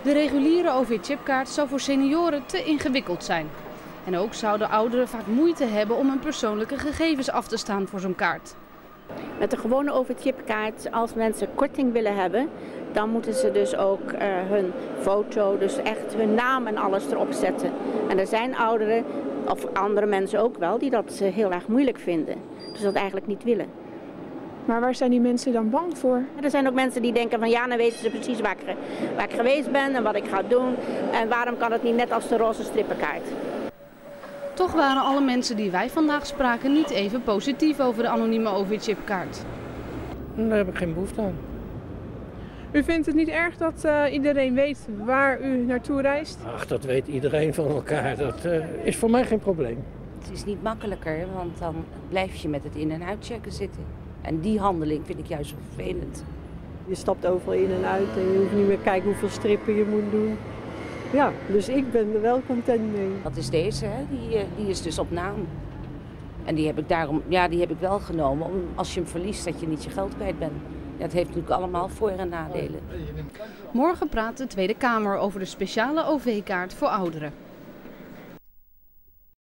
De reguliere OV-chipkaart zou voor senioren te ingewikkeld zijn. En ook zouden ouderen vaak moeite hebben om hun persoonlijke gegevens af te staan voor zo'n kaart. Met de gewone OV-chipkaart, als mensen korting willen hebben, dan moeten ze dus ook hun foto, dus echt hun naam en alles erop zetten. En er zijn ouderen, of andere mensen ook wel, die dat heel erg moeilijk vinden. Dus dat eigenlijk niet willen. Maar waar zijn die mensen dan bang voor? Er zijn ook mensen die denken van ja, dan weten ze precies waar ik geweest ben en wat ik ga doen. En waarom kan het niet net als de roze strippenkaart? Toch waren alle mensen die wij vandaag spraken niet even positief over de anonieme OV-chipkaart. Daar heb ik geen behoefte aan. U vindt het niet erg dat iedereen weet waar u naartoe reist? Ach, dat weet iedereen van elkaar. Dat is voor mij geen probleem. Het is niet makkelijker, want dan blijf je met het in- en uitchecken zitten. En die handeling vind ik juist zo vervelend. Je stapt overal in en uit en je hoeft niet meer te kijken hoeveel strippen je moet doen. Ja, dus ik ben er wel content mee. Dat is deze, hè? Die is dus op naam. En die heb ik daarom, ja, die heb ik wel genomen, om als je hem verliest dat je niet je geld kwijt bent. Ja, het heeft natuurlijk allemaal voor- en nadelen. Morgen praat de Tweede Kamer over de speciale OV-kaart voor ouderen.